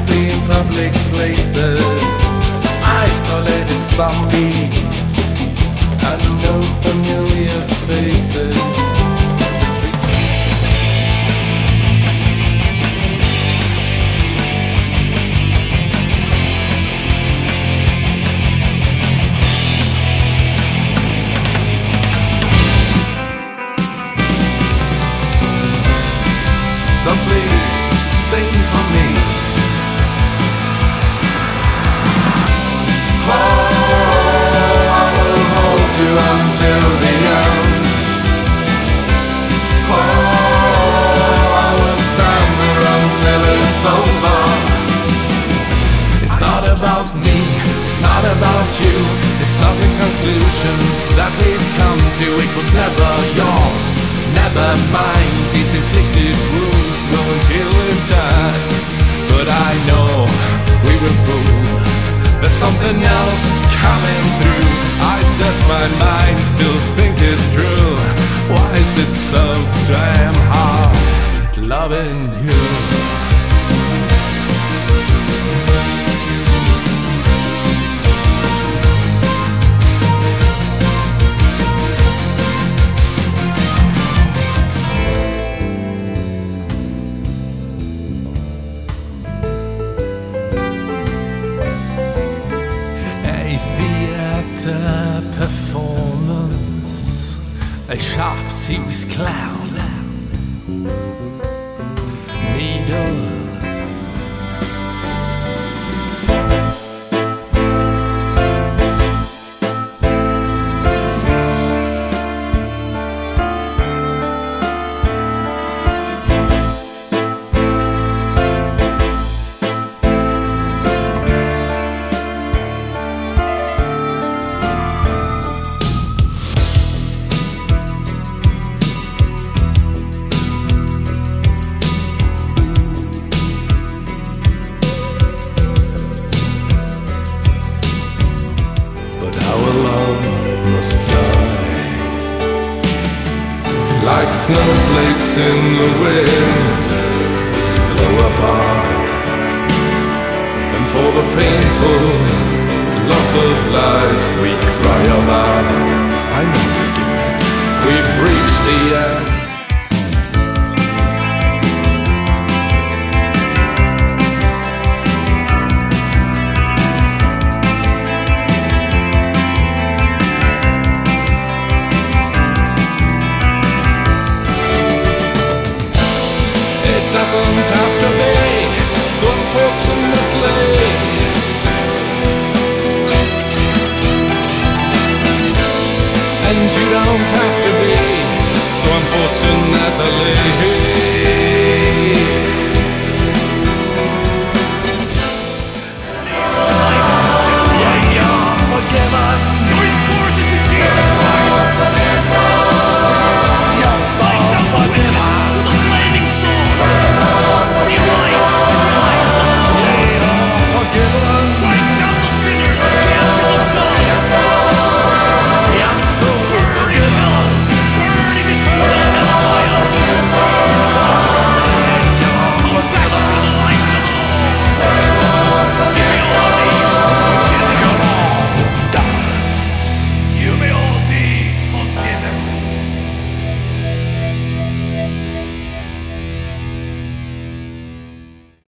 mostly in public places, isolated zombies and no familiar faces. So please sing for me. Oh, I will hold you until the end. Oh, I will stand there until it's over. It's not about me, it's not about you. It's not the conclusions that we've come to. It was never yours, never mine. These inflicted wounds won't heal in time. But I know we were fooled. There's something else coming through. I search my mind, still think it's true. Why is it so damn hard loving you? Theatre performance, a sharp-toothed clown, needles. Our love must die, like snowflakes in the wind. We blow apart, and for the painful loss of life we cry aloud. I know we do. We've reached the end. Doesn't have to be, so unfortunately. And you don't have to be, so unfortunately.